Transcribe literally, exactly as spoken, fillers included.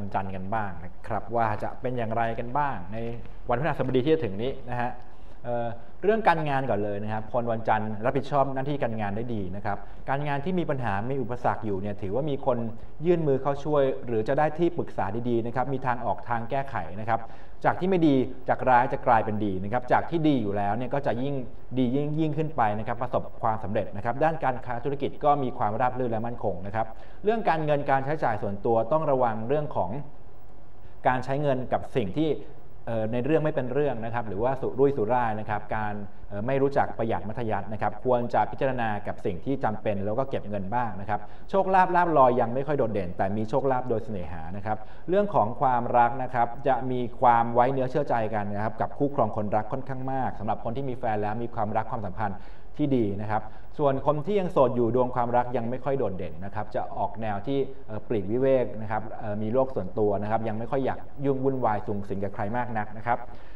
จันทร์กันบ้างนะครับว่าจะเป็นอย่างไรกันบ้างในวันพฤหัสบดีที่จะถึงนี้นะฮะ เ, เรื่องการงานก่อนเลยนะครับคนวันจันทร์รับผิดชอบหน้าที่การงานได้ดีนะครับการงานที่มีปัญหามีอุปสรรคอยู่เนี่ยถือว่ามีคนยื่นมือเข้าช่วยหรือจะได้ที่ปรึกษาดีๆนะครับมีทางออกทางแก้ไขนะครับจากที่ไม่ดีจากร้ายจะกลายเป็นดีนะครับจากที่ดีอยู่แล้วเนี่ยก็จะยิ่งดียิ่งยิ่งขึ้นไปนะครับประสบความสำเร็จนะครับด้านการค้าธุรกิจก็มีความราบรื่นและมั่นคงนะครับเรื่องการเงินการใช้จ่ายส่วนตัวต้องระวังเรื่องของการใช้เงินกับสิ่งที่ในเรื่องไม่เป็นเรื่องนะครับหรือว่าสุรุ่ยสุร่ายนะครับการไม่รู้จักประหยัดมัธยัสถ์นะครับควรจะพิจารณากับสิ่งที่จำเป็นแล้วก็เก็บเงินบ้างนะครับโชคลาภลาภลอยยังไม่ค่อยโดดเด่นแต่มีโชคลาภโดยเสน่หานะครับเรื่องของความรักนะครับจะมีความไว้เนื้อเชื่อใจกันนะครับกับคู่ครองคนรักค่อนข้างมากสำหรับคนที่มีแฟนแล้วมีความรักความสัมพันธ์ที่ดีนะครับส่วนคนที่ยังโสดอยู่ดวงความรักยังไม่ค่อยโดดเด่นนะครับจะออกแนวที่ปลีกวิเวกนะครับมีโลกส่วนตัวนะครับยังไม่ค่อยอยากยุ่งวุ่นวายสุงสิงกับใครมากนักนะครับ